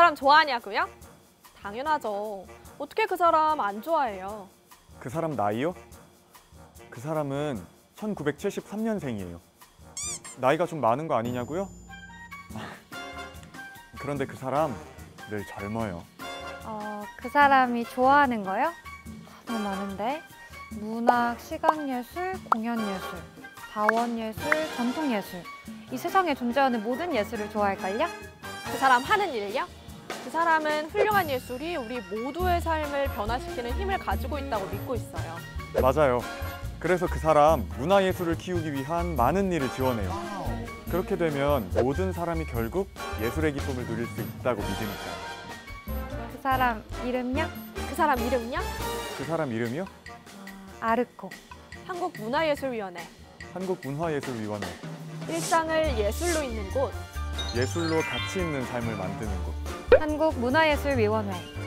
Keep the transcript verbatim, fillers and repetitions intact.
사람 좋아하냐고요? 당연하죠. 어떻게 그 사람 안 좋아해요? 그 사람 나이요? 그 사람은 천구백칠십삼 년생이에요. 나이가 좀 많은 거 아니냐고요? 그런데 그 사람 늘 젊어요. 어, 그 사람이 좋아하는 거요? 너무 많은데. 문학, 시각예술, 공연예술, 자원예술, 전통예술. 이 세상에 존재하는 모든 예술을 좋아할걸요? 그 사람 하는 일을요? 그 사람은 훌륭한 예술이 우리 모두의 삶을 변화시키는 힘을 가지고 있다고 믿고 있어요. 맞아요. 그래서 그 사람 문화예술을 키우기 위한 많은 일을 지원해요. 그렇게 되면 모든 사람이 결국 예술의 기쁨을 누릴 수 있다고 믿으니까. 그 사람 이름요? 그 사람 이름은요? 그 사람 이름이요? 아르코. 한국문화예술위원회. 한국문화예술위원회. 일상을 예술로 잇는 곳. 예술로 가치 있는 삶을 만드는 곳. 한국문화예술위원회.